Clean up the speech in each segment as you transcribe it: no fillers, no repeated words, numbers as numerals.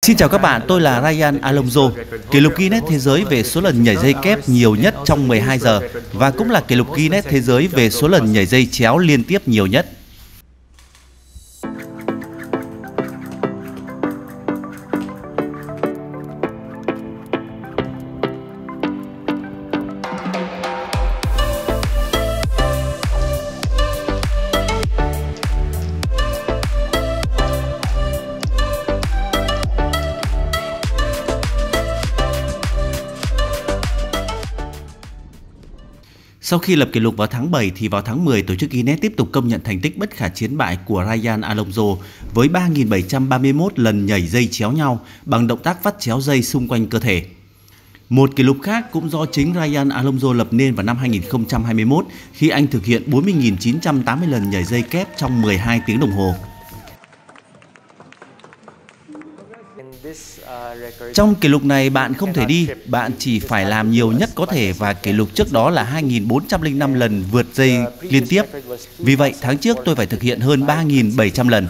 Xin chào các bạn, tôi là Ryan Alonso, kỷ lục Guinness Thế giới về số lần nhảy dây kép nhiều nhất trong 12 giờ và cũng là kỷ lục Guinness Thế giới về số lần nhảy dây chéo liên tiếp nhiều nhất. Sau khi lập kỷ lục vào tháng 7 thì vào tháng 10 tổ chức Guinness tiếp tục công nhận thành tích bất khả chiến bại của Ryan Alonso với 3.731 lần nhảy dây chéo nhau bằng động tác vắt chéo dây xung quanh cơ thể. Một kỷ lục khác cũng do chính Ryan Alonso lập nên vào năm 2021 khi anh thực hiện 40.980 lần nhảy dây kép trong 12 tiếng đồng hồ. Trong kỷ lục này bạn không thể đi, bạn chỉ phải làm nhiều nhất có thể và kỷ lục trước đó là 2.405 lần vượt dây liên tiếp. Vì vậy, tháng trước tôi phải thực hiện hơn 3.700 lần.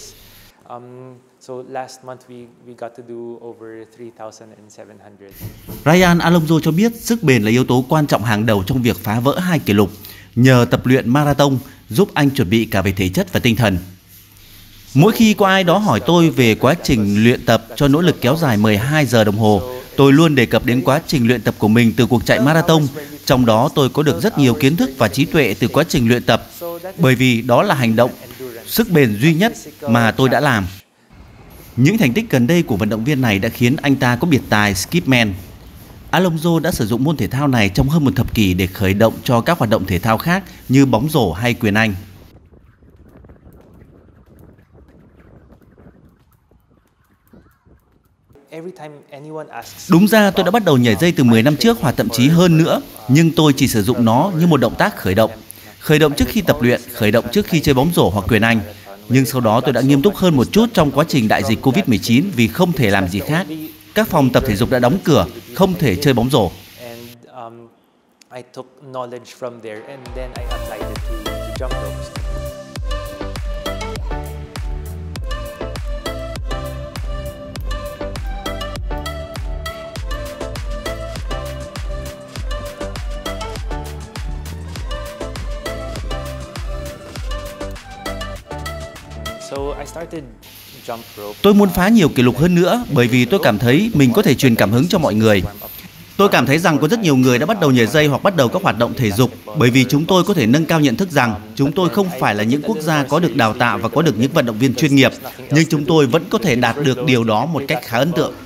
Ryan Alonso cho biết sức bền là yếu tố quan trọng hàng đầu trong việc phá vỡ hai kỷ lục. Nhờ tập luyện marathon giúp anh chuẩn bị cả về thể chất và tinh thần. Mỗi khi có ai đó hỏi tôi về quá trình luyện tập cho nỗ lực kéo dài 12 giờ đồng hồ, tôi luôn đề cập đến quá trình luyện tập của mình từ cuộc chạy marathon. Trong đó tôi có được rất nhiều kiến thức và trí tuệ từ quá trình luyện tập, bởi vì đó là hành động, sức bền duy nhất mà tôi đã làm. Những thành tích gần đây của vận động viên này đã khiến anh ta có biệt tài Skipman. Alonso đã sử dụng môn thể thao này trong hơn một thập kỷ để khởi động cho các hoạt động thể thao khác như bóng rổ hay quyền Anh. Đúng ra tôi đã bắt đầu nhảy dây từ 10 năm trước hoặc thậm chí hơn nữa, nhưng tôi chỉ sử dụng nó như một động tác khởi động. Khởi động trước khi tập luyện, khởi động trước khi chơi bóng rổ hoặc quyền Anh. Nhưng sau đó tôi đã nghiêm túc hơn một chút trong quá trình đại dịch Covid-19 vì không thể làm gì khác. Các phòng tập thể dục đã đóng cửa, không thể chơi bóng rổ. Tôi muốn phá nhiều kỷ lục hơn nữa bởi vì tôi cảm thấy mình có thể truyền cảm hứng cho mọi người. Tôi cảm thấy rằng có rất nhiều người đã bắt đầu nhảy dây hoặc bắt đầu các hoạt động thể dục bởi vì chúng tôi có thể nâng cao nhận thức rằng chúng tôi không phải là những quốc gia có được đào tạo và có được những vận động viên chuyên nghiệp, nhưng chúng tôi vẫn có thể đạt được điều đó một cách khá ấn tượng.